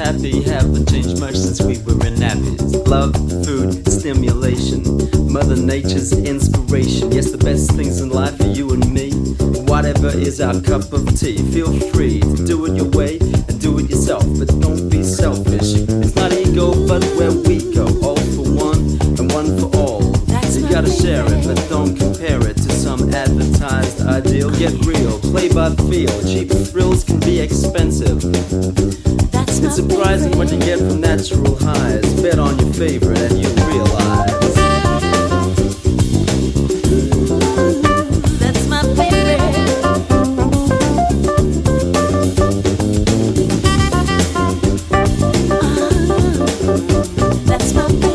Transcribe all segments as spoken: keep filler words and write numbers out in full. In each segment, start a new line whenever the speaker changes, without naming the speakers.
happy, haven't changed much since we were in nappies. Love, food, stimulation, Mother Nature's inspiration. Yes, the best things in life are you and me. Whatever is our cup of tea, feel free to do it your way and do it yourself, but don't be selfish. It's not ego, but where we go, all for one and one for all. You gotta share it, but don't compare it to some advertised ideal. Get real, play by feel. Cheap thrills can be expensive. It's surprising what you get from natural highs. Bet on your favorite and you realize
that's my favorite. Uh, that's my favorite.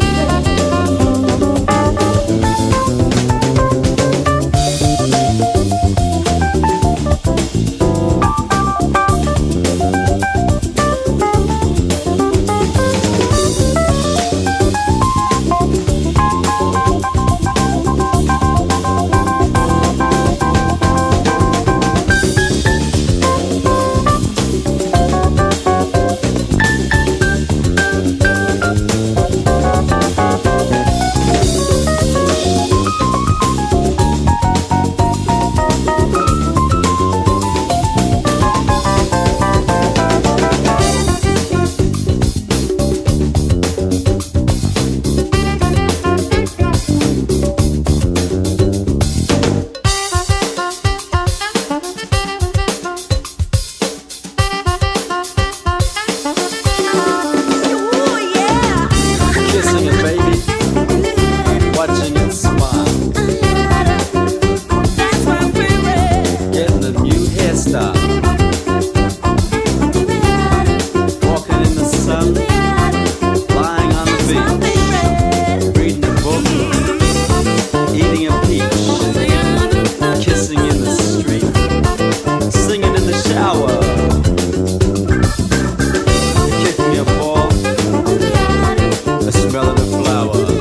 Watching it smile,
that's my favorite.
getting a new hairstyle, walking in the sun, lying on the beach, reading a book, eating a peach, kissing in the street, singing in the shower, kicking a ball, the smell of the flower.